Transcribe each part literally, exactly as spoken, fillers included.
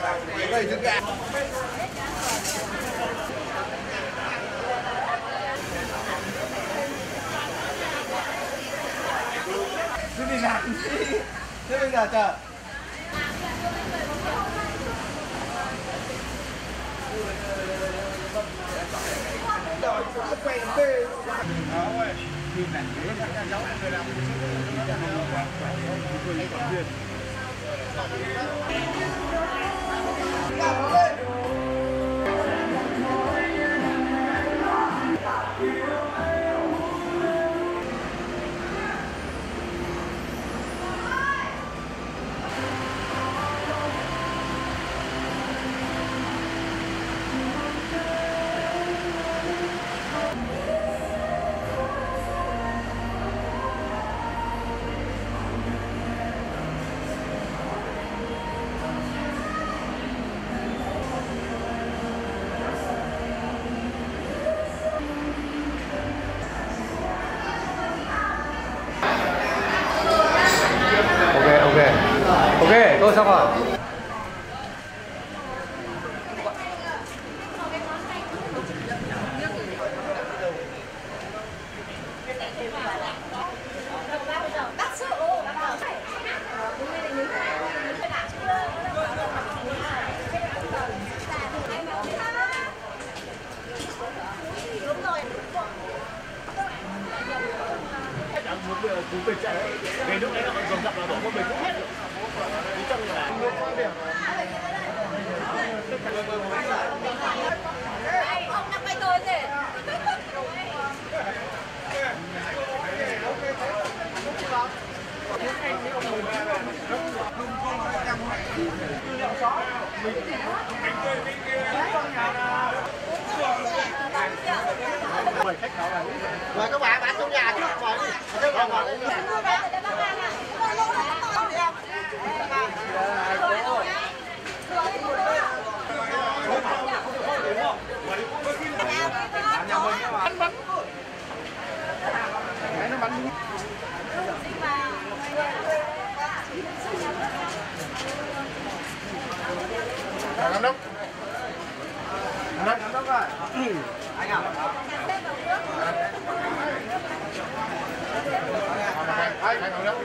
Đây trứng gà. Chứ đi làm gì? Thế bây giờ chờ. Rồi, nó quen tê. Phim này dễ các cháu người làm ok, tôi xong rồi. Cú bịch chạy đấy. Cái lúc đấy nó còn dồn dập là đổ một bịch cũng hết rồi. Đi trong là ông năm bay tôi gì? Mời các bạn bạn trong nhà chứ mời đi. Các bạn mời đi. bắn bắn. Cái nó bắn. Giám đốc. Giám đốc ơi. Anh à. Anh anh đâu?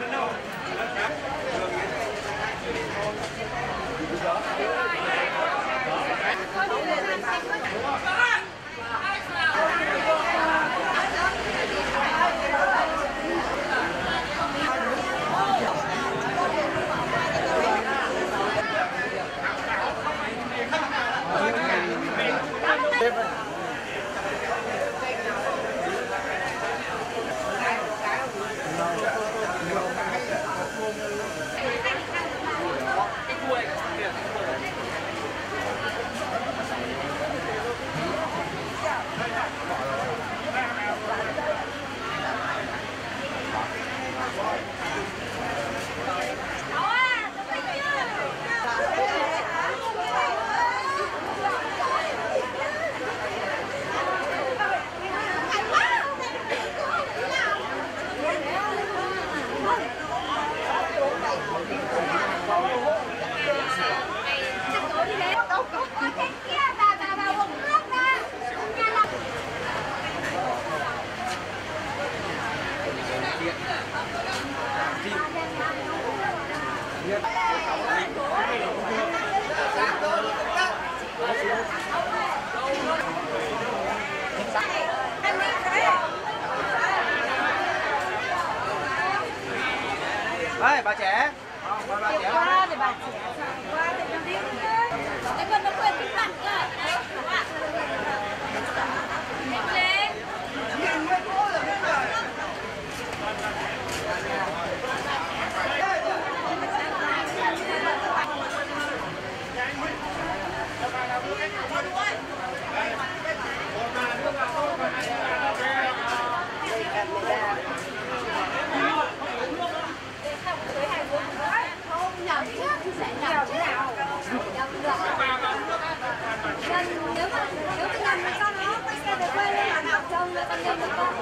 Ê, bà trẻ. Không, bà, bà trẻ. Qua thì bà trẻ. Qua thì bà đi. Cái con nó quên cái mặt rồi. Đấy, các bạn. Nhanh lên. Nhìn với cô là biết rồi. Nếu mà nếu mà làm cho nó quay xe được quay lên là nào trông là con lên được không?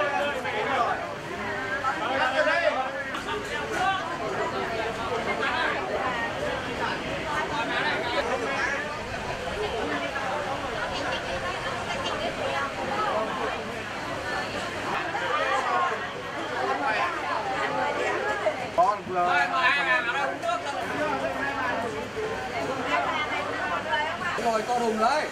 Đây Rồi to đùng đấy.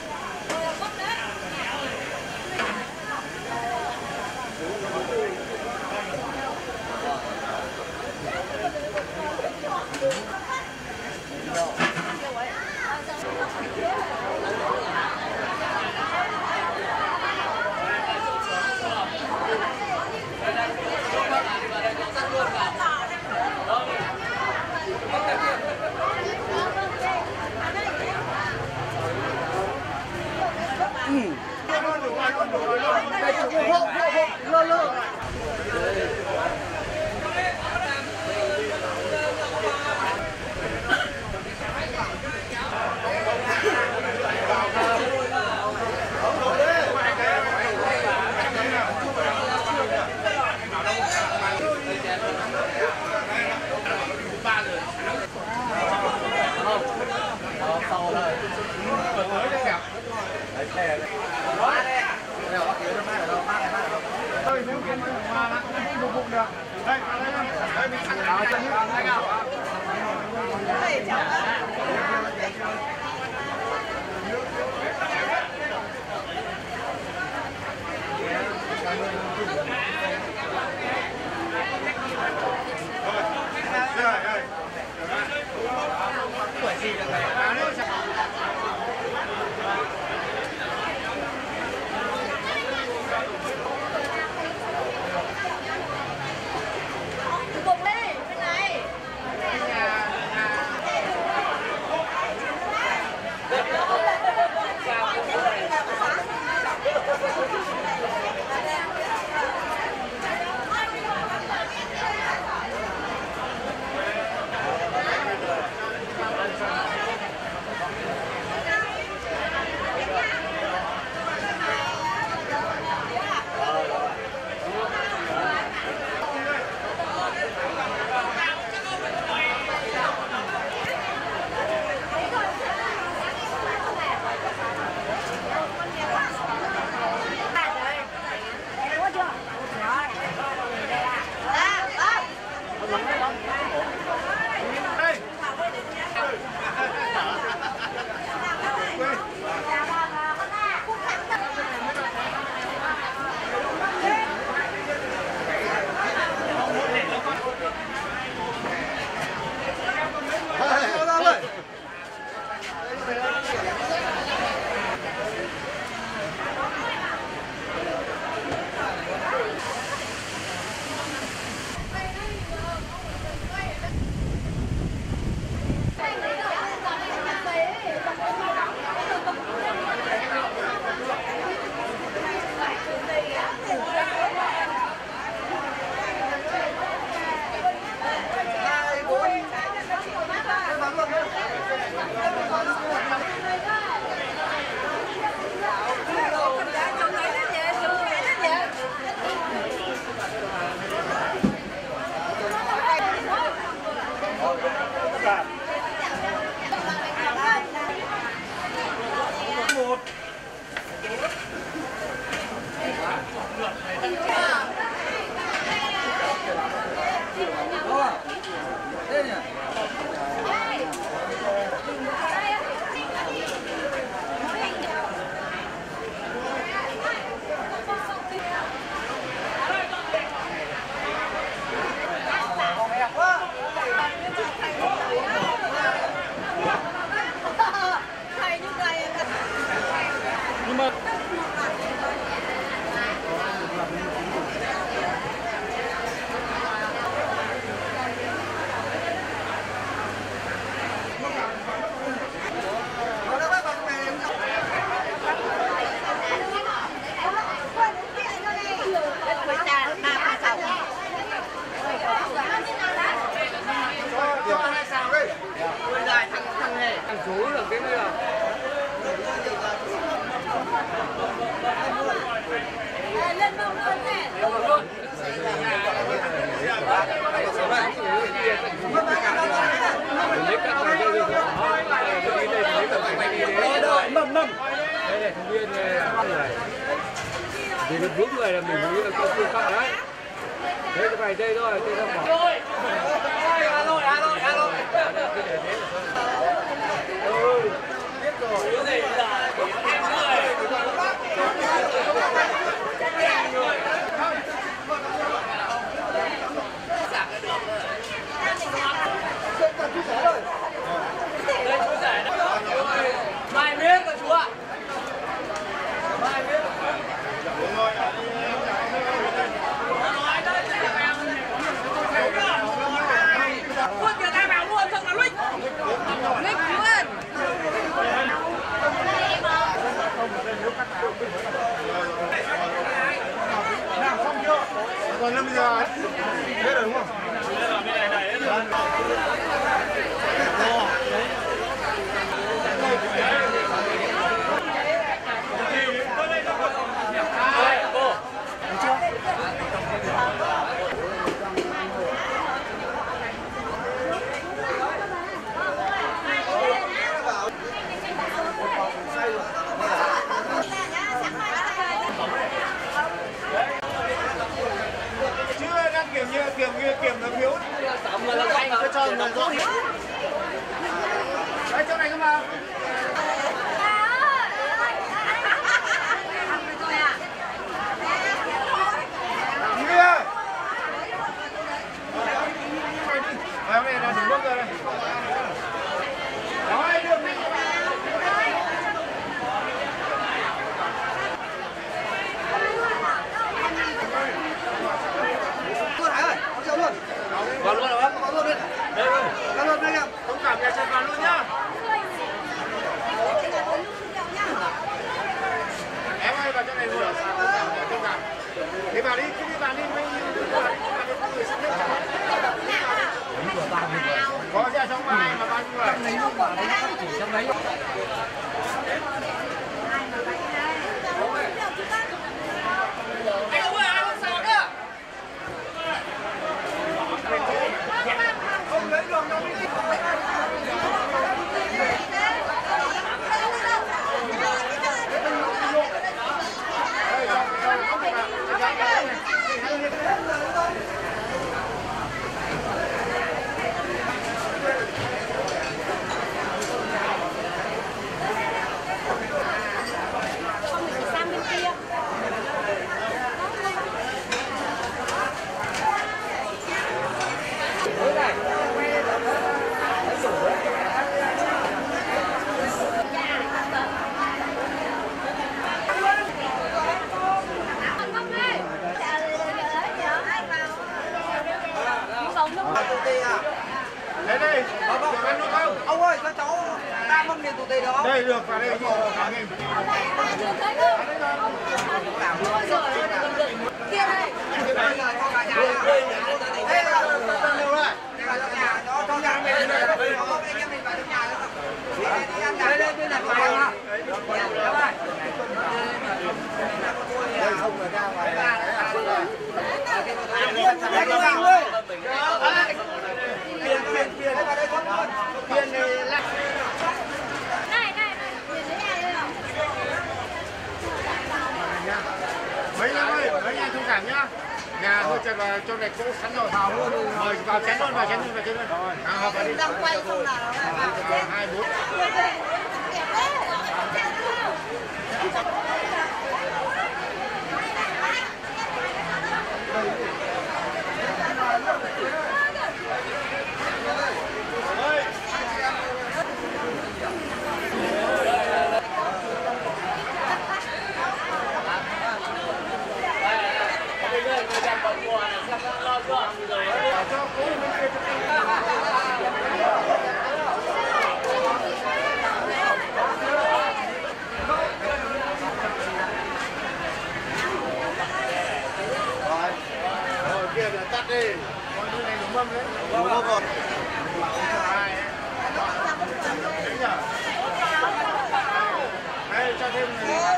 Mâm mâm. Đây này, thành viên này. Thì nó vướng người là mình nghĩ là có phương pháp đấy. Thế cái này đây thôi, đây không bỏ. Rồi. Alo, alo, alo. Ừ, biết rồi. Kiểm kiểm là phiếu tổng người là quay cho cho người rồi đấy chỗ này cơ mà đi bây giờ hôm nay là đủ bước rồi đây đó đây được đi vào luôn rồi bác, vào luôn đi. Đây luôn. Vào luôn đây em. Thông cảm nhà chân vào luôn nhá. Em ơi vào chỗ này luôn. Thông cảm. Đi vào đi, cứ đi vào đi mấy người sắp xếp. Có ra trong bài mà bao nhiêu người? Lấy luôn vào đấy nó chỉ trong đấy. Đây đây, ăn luôn không? Ông ơi, cho cháu ba mâm liền tụi tì đó. Đây được, vào đây vào đây. Kia đây. Bây giờ cho cả nhà nào. Đây là đâu rồi? đây là cho nhà, cho cho nhà mình. Có anh em mình vào trong nhà nữa. Đi đi ăn nhà. Đây đây đây là phải ha. Các bạn. Đây không phải ra ngoài. Đây các bạn ơi. Tiền tiền tiền vào đây không luôn. Tiền này lại. Này này này, tiền đấy ai đây nào? Mấy anh ơi, mấy anh thông cảm nhá. Nhà thôi cho vào cho này cỗ sẵn rồi. Vào luôn. Mời vào chén luôn, vào chén luôn, vào chén luôn. Rồi. À, hợp vào đi. Đang quay không nào? Hai bốn. Tắt đi. Coi như này đúng mâm đấy. Đúng không còn. Đấy nhở. Đây cho thêm này.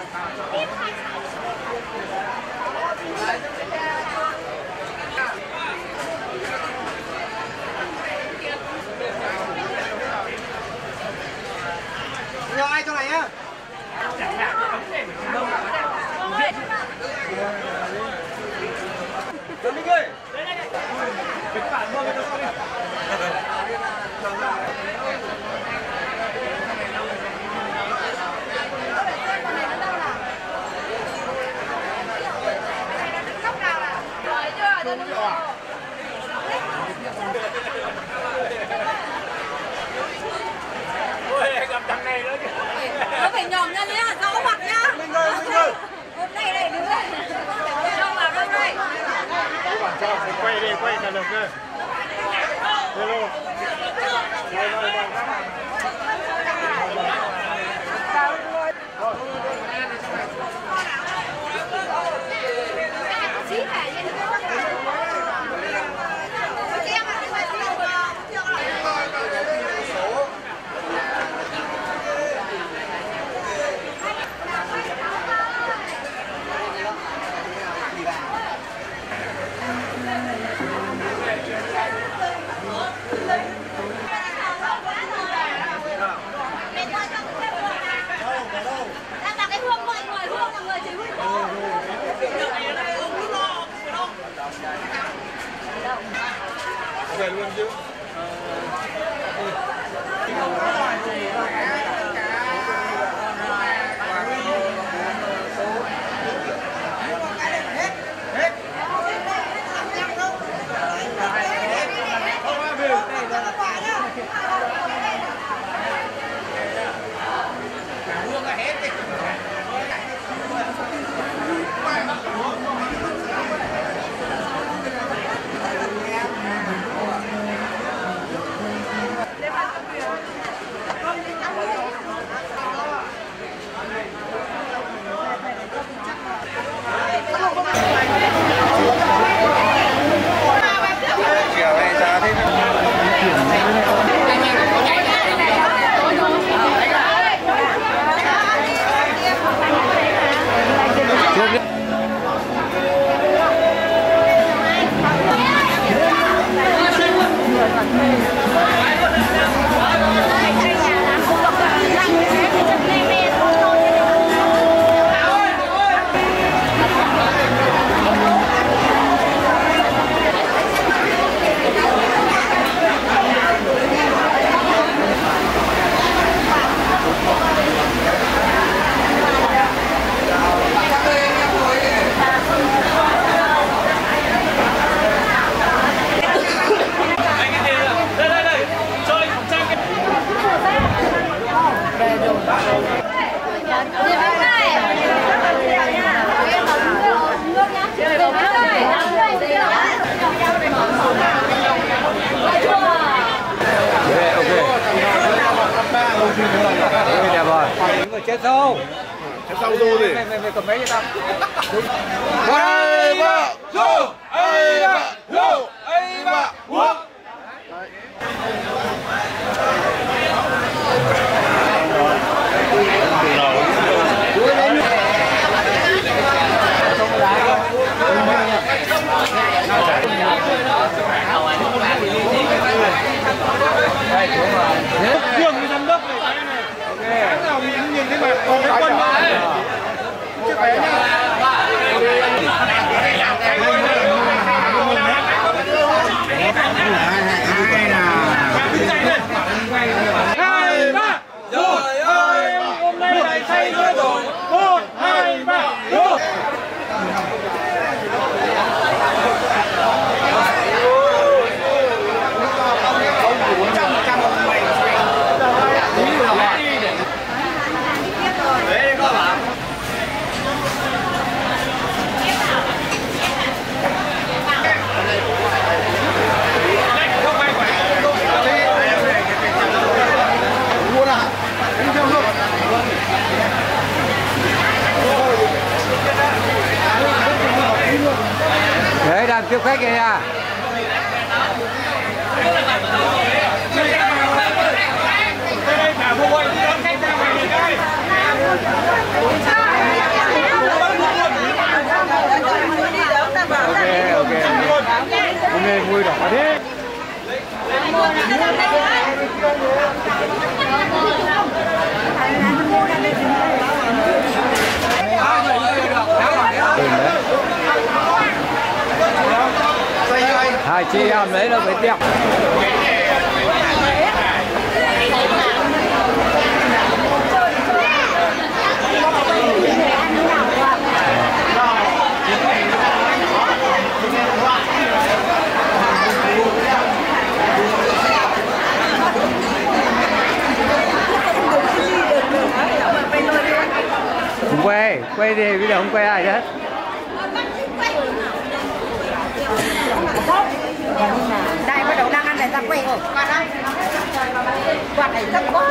Nhờ ai cho này nhá. Tuấn Minh ơi. Cái bạn mua cái đó đi. Ôi, gặp thằng này nữa kìa. Nó phải nhòm ra nhá, rõ mặt nhá. Minh ơi, Minh ơi. Hôm nay này đứng đây. Đâu vào đâu đây? Quay đi, quay cả được cơ. về luôn chứ. Đẹp rồi. Người chết sâu. Chết sâu rồi gì? Mày mày cầm mấy cho tao. Hai ba vô, hai ba vô, hai ba uống. Trường đi giám đốc này cái này. Ok. Nào nhìn nhìn thấy mặt còn cái quân này. Chưa phải nhá. Hai ba. Rồi ơi, hôm nay lại say nữa rồi. Một, hai, ba, vô. Đấy, đang tiếp khách kìa nha. Ok, ok. Hôm nay vui đỏ thế. Hai chị em lấy nó phải đẹp. Không quay, quay thì bây giờ không quay ai hết. Đây bắt đầu đang ăn này ra quay rồi. Quạt đây. Quạt này rất quá.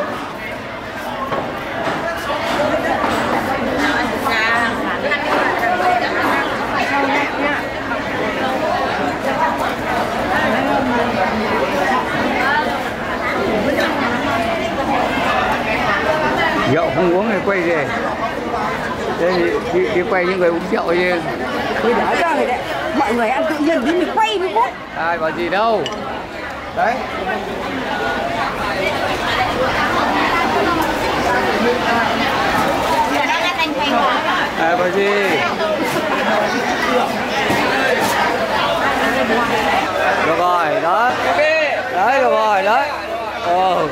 Rượu không uống thì quay gì? Thế thì đi, đi quay những người uống rượu chứ. Tôi nói ra rồi đấy. Mọi người ăn tự nhiên đi mình quay đi bố. Ai bảo gì đâu. Đấy. À bảo gì? Được rồi, đó. Ồ.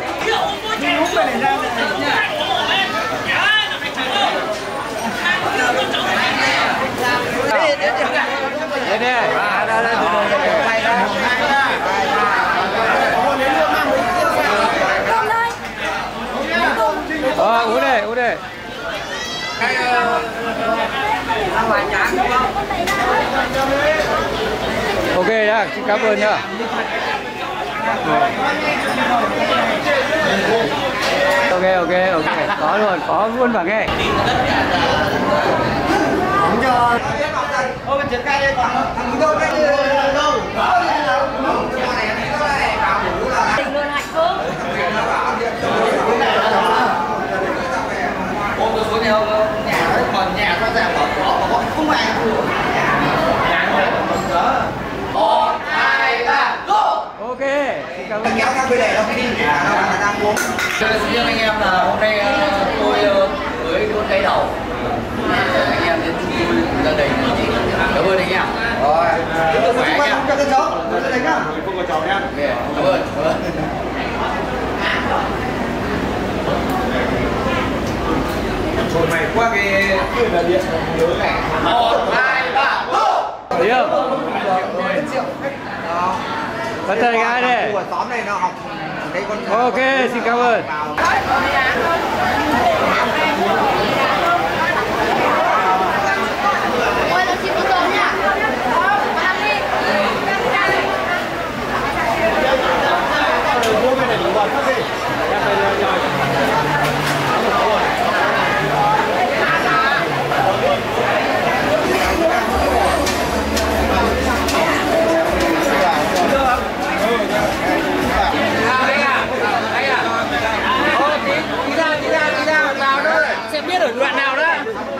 Đây nè, à, đây, đây, ờ, uống đây, uống đây. Ok đã, xin cảm ơn nhá. Ok, ok, ok, có luôn, có luôn mà nghe. Ôi mình triển khai đây còn thằng đâu cái đâu Tình luôn hạnh phúc. ôm tôi xuống nhau nhà đấy còn nhà nó ra bỏ bỏ bỏ không ai một hai ba go. Ok, xin cảm ơn. Kéo theo cái để nó đi nhà nó đang uống. Xin anh em là hôm nay tôi với luôn cái đầu anh em đến chung vui gia đình cảm ơn anh em rồi chúc sức khỏe nha cho con cháu gia đình nhá không có cháu nha cảm ơn cảm ơn rồi mày qua cái cái là điện nhớ này một hai ba Thấy không? Bắt tay gái đây. của xóm này nó học đây con Ok, xin cảm ơn. Ôi là chim con tôm nha. Làm đi. sẽ biết ở đoạn nào đó.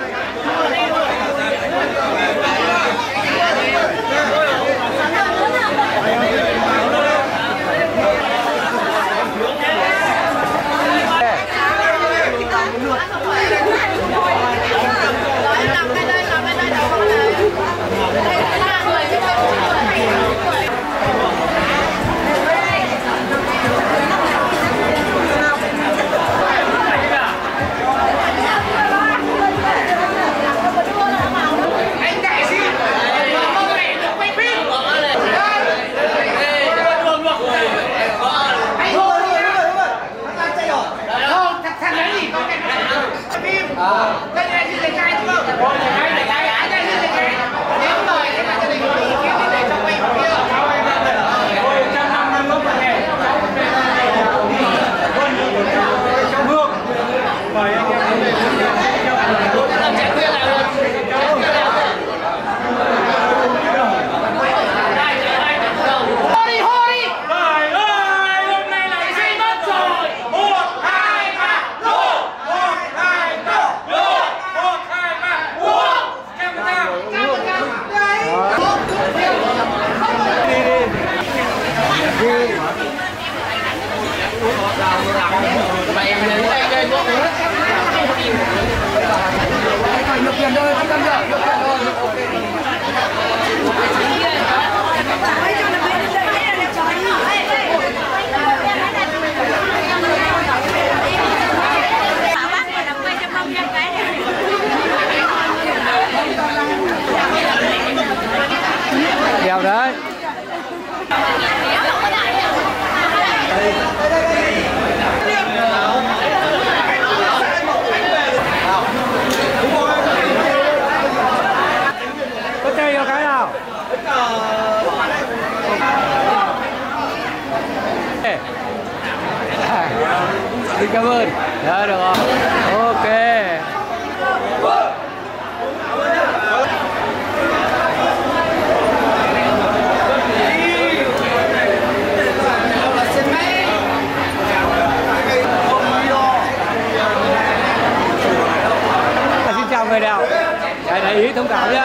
Dèo đấy. Có chơi vô cái nào? Xin cảm ơn. Dạ được rồi. Ok. Xin chào người nào. Để ý thông cảm nhé.